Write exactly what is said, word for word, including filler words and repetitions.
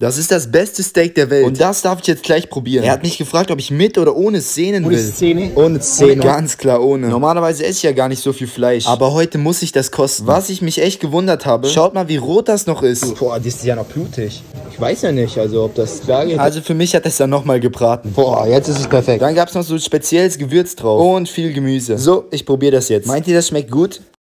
Das ist das beste Steak der Welt. Und das darf ich jetzt gleich probieren. Er hat mich gefragt, ob ich mit oder ohne Szenen will. Ohne Szene? Ohne Szene. Ganz klar ohne. Normalerweise esse ich ja gar nicht so viel Fleisch. Aber heute muss ich das kosten. Was ich mich echt gewundert habe, schaut mal, wie rot das noch ist. Boah, das ist ja noch blutig. Ich weiß ja nicht, also ob das klar geht. Also für mich hat es dann nochmal gebraten. Boah, jetzt ist es perfekt. Dann gab es noch so spezielles Gewürz drauf. Und viel Gemüse. So, ich probiere das jetzt. Meint ihr, das schmeckt gut?